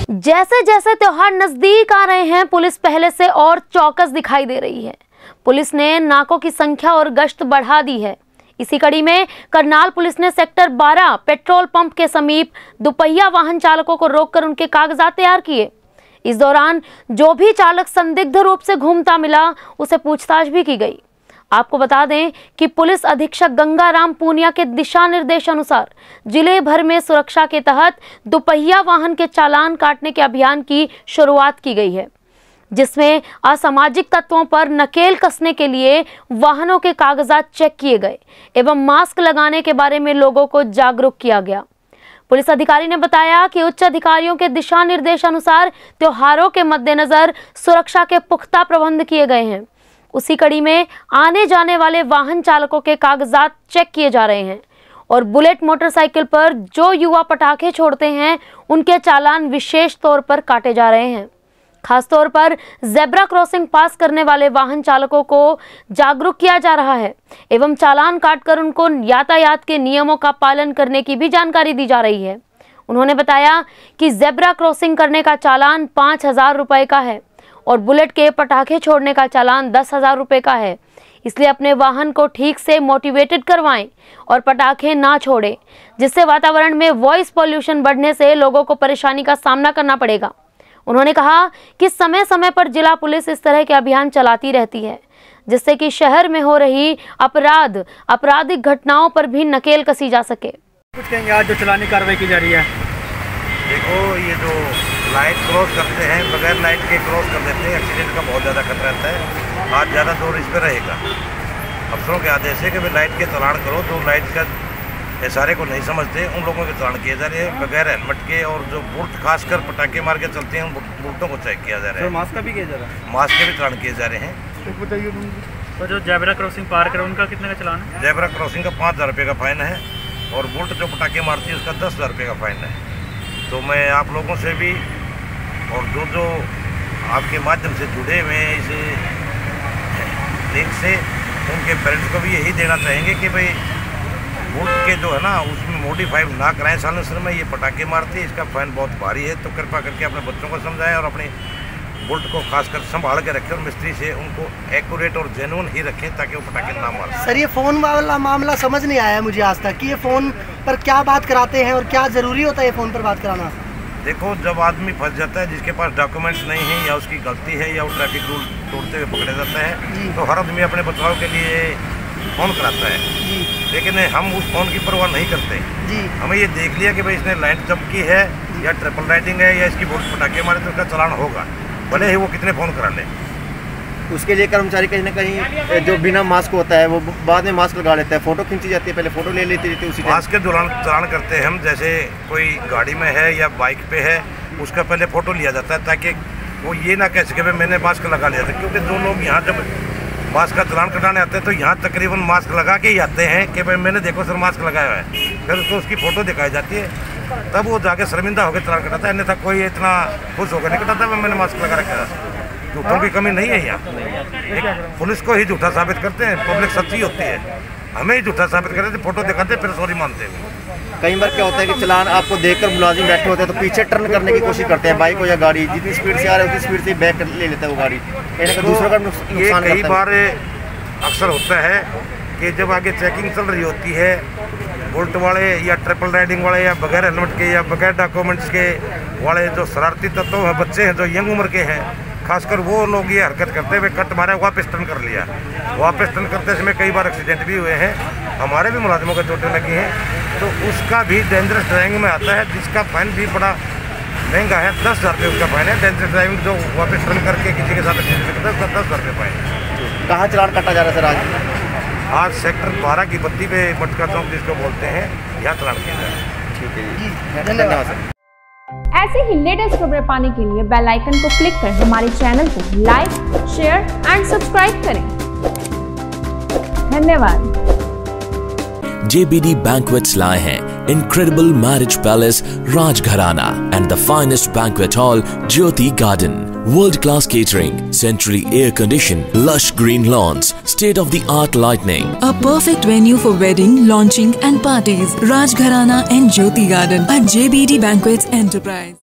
जैसे जैसे त्योहार नजदीक आ रहे हैं, पुलिस पहले से और चौकस दिखाई दे रही है। पुलिस ने नाकों की संख्या और गश्त बढ़ा दी है। इसी कड़ी में करनाल पुलिस ने सेक्टर 12 पेट्रोल पंप के समीप दुपहिया वाहन चालकों को रोककर उनके कागजात तैयार किए। इस दौरान जो भी चालक संदिग्ध रूप से घूमता मिला, उसे पूछताछ भी की गई। आपको बता दें कि पुलिस अधीक्षक गंगाराम पूनिया के दिशा निर्देश अनुसार जिले भर में सुरक्षा के तहत दुपहिया वाहन के चालान काटने के अभियान की शुरुआत की गई है, जिसमें असामाजिक तत्वों पर नकेल कसने के लिए वाहनों के कागजात चेक किए गए एवं मास्क लगाने के बारे में लोगों को जागरूक किया गया। पुलिस अधिकारी ने बताया कि उच्च अधिकारियों के दिशा निर्देश अनुसार त्योहारों के मद्देनजर सुरक्षा के पुख्ता प्रबंध किए गए हैं। उसी कड़ी में आने जाने वाले वाहन चालकों के कागजात चेक किए जा रहे हैं और बुलेट मोटरसाइकिल पर जो युवा पटाखे छोड़ते हैं, उनके चालान विशेष तौर पर काटे जा रहे हैं। खासतौर पर जेब्रा क्रॉसिंग पास करने वाले वाहन चालकों को जागरूक किया जा रहा है एवं चालान काटकर उनको यातायात के नियमों का पालन करने की भी जानकारी दी जा रही है। उन्होंने बताया कि जेब्रा क्रॉसिंग करने का चालान 5,000 रुपए का है और बुलेट के पटाखे छोड़ने का चालान 10,000 रुपए का है। इसलिए अपने वाहन को ठीक से मोटिवेटेड करवाएं और पटाखे ना छोड़ें, जिससे वातावरण में वॉइस पॉल्यूशन बढ़ने से लोगों को परेशानी का सामना करना पड़ेगा। उन्होंने कहा कि समय समय पर जिला पुलिस इस तरह के अभियान चलाती रहती है, जिससे कि शहर में हो रही आपराधिक घटनाओं पर भी नकेल कसी जा सके। कुछ कहेंगे आज जो चलानी कार्रवाई की जा रही है? देखो, ये जो लाइट क्रॉस करते हैं, बगैर लाइट के क्रॉस कर देते हैं, एक्सीडेंट का बहुत ज़्यादा खतरा रहता है। आज ज़्यादा जोर इस पर रहेगा। अफसरों के आदेश है कि भाई लाइट के चालान करो, तो लाइट का इशारे को नहीं समझते, उन लोगों के चालान किए जा रहे हैं। बगैर हेलमेट के और जो बुलेट खासकर पटाखे मार के चलते हैं, उन बुलेटों को चेक किया जा रहा है। मास्क का भी किया जा रहा है? मास्क के भी चालान किए जा रहे हैं। बताइए, तो जो जेब्रा क्रॉसिंग पार करे उनका कितने का चालान है? जेब्रा क्रॉसिंग का 5,000 रुपये का फाइन है और बुलेट जो पटाखे मारती है उसका 10,000 रुपये का फाइन है। तो मैं आप लोगों से भी और जो आपके माध्यम से जुड़े हुए हैं इस लिंक से, उनके पेरेंट्स को भी यही देना चाहेंगे कि भाई बुलेट के जो है ना, उसमें मॉडिफाइड ना कराएं। साइलेंसर में ये पटाखे मारते हैं, इसका फाइन बहुत भारी है। तो कृपा करके अपने बच्चों को समझाएं और अपने बुलेट को खासकर संभाल के रखें और मिस्त्री से उनको एक्यूरेट और जेन्युइन ही रखें ताकि वो पटाखे ना मारें। सर, ये फ़ोन वाला मामला समझ नहीं आया मुझे आज तक कि ये फ़ोन पर क्या बात कराते हैं और क्या ज़रूरी होता है ये फ़ोन पर बात कराना? देखो, जब आदमी फंस जाता है, जिसके पास डॉक्यूमेंट्स नहीं है या उसकी गलती है या वो ट्रैफिक रूल तोड़ते हुए पकड़ा जाता है, तो हर आदमी अपने बचाव के लिए फ़ोन कराता है। लेकिन हम उस फ़ोन की परवाह नहीं करते। हमें ये देख लिया कि भाई इसने लाइट जब की है या ट्रिपल राइडिंग है या इसकी बुलेट पटाखे मारे, तो उसका चालान होगा, भले ही वो कितने फ़ोन करा ले। उसके लिए कर्मचारी कहीं ना कहीं जो बिना मास्क होता है वो बाद में मास्क लगा लेता है, फ़ोटो खींची जाती है, पहले फ़ोटो ले लेती रहती है उसी मास्क के दौरान चालान करते हैं हम। जैसे कोई गाड़ी में है या बाइक पे है, उसका पहले फ़ोटो लिया जाता है ताकि वो ये ना कह सके भाई मैंने मास्क लगा लिया था। क्योंकि जो लोग यहाँ जब मास्क का चालान कटाने आते हैं तो यहाँ तकरीबन मास्क लगा के ही आते हैं कि भाई मैंने देखो सर मास्क लगाया हुआ है। फिर उसको उसकी फ़ोटो दिखाई जाती है, तब वो जाके शर्मिंदा होकर चालान कटाता है। अन्यथा कोई इतना खुश होकर नहीं कटाता मैंने मास्क लगा रखा है। झूठों की कमी नहीं है यहाँ। पुलिस को ही झूठा साबित करते हैं, पब्लिक सच्ची होती है, हमें ही झूठा साबित करते हैं, फोटो दिखाते फिर सॉरी मानते हैं। कई बार क्या होता है कि चालान आपको देखकर मुलाजिम बैठे होते हैं तो पीछे टर्न करने की कोशिश करते हैं, बाइक हो या गाड़ी, जितनी स्पीड से आ रहे हैं उतनी स्पीड से बैक ले लेता है वो गाड़ी, दूसरों का नुकसान करता है। कई बार अक्सर होता है कि जब आगे चेकिंग चल रही होती है, बुलेट वाले या ट्रिपल राइडिंग वाले या बगैर हेलमेट के या बगैर डॉक्यूमेंट्स के वाले जो शरारती तत्व हैं, बच्चे हैं जो यंग उम्र के हैं, खासकर वो लोग ये हरकत करते हुए कट मारा, वापस टर्न कर लिया। वापस टर्न करते समय कई बार एक्सीडेंट भी हुए हैं, हमारे भी मुलाजिमों को चोटें लगी हैं। तो उसका भी डेंजरस ड्राइविंग में आता है, जिसका फाइन भी बड़ा महंगा है। 10,000 रुपये उसका फाइन है। डेंजरस ड्राइविंग जो वापस टर्न करके किसी के साथ एक्सीडेंट करता है, 10,000 रुपये फाइन। कहाँ चालान काटा जा रहा है सर आज सेक्टर 12 की बत्ती पे मटका चौक जिसको बोलते हैं, यहाँ चालान किया जा रहा है। ठीक है, धन्यवाद सर। ऐसे ही लेटेस्ट खबरें पाने के लिए बेल आइकन को क्लिक कर हमारे चैनल को लाइक, शेयर एंड सब्सक्राइब करें। धन्यवाद। JBD Banquets लाए हैं incredible marriage palace Rajgharana and the finest banquet hall Jyoti Garden. World-class catering, centrally air-conditioned, lush green lawns, state-of-the-art lighting. A perfect venue for wedding, launching and parties. Rajgharana and Jyoti Garden at JBD Banquets Enterprise.